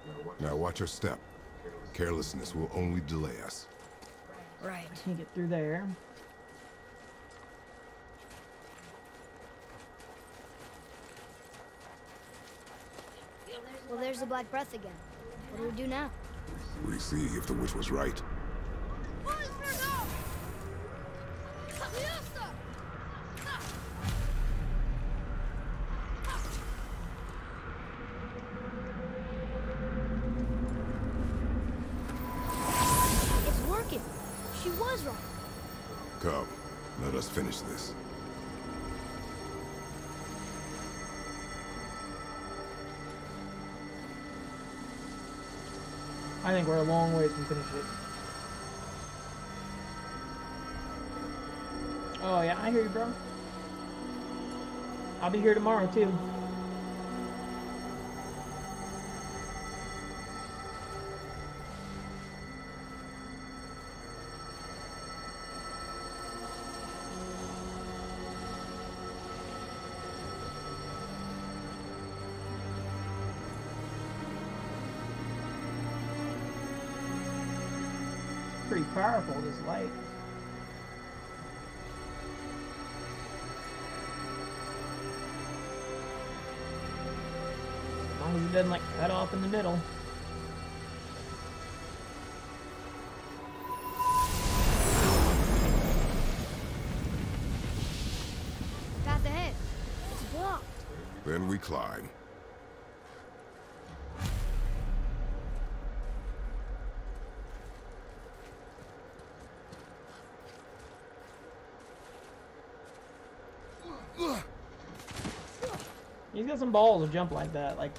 Now watch your step. Carelessness will only delay us. Right. I can't get through there. Well, there's the Black Breath again. What do we do now? We see if the witch was right. It's working. She was right. Come, let us finish this. I think we're a long ways from finish it. Oh yeah, I hear you, bro. I'll be here tomorrow too. Pretty powerful, this light. As long as it doesn't like cut off in the middle. Path ahead. It's blocked. Then we climb. He's got some balls to jump like that. Like,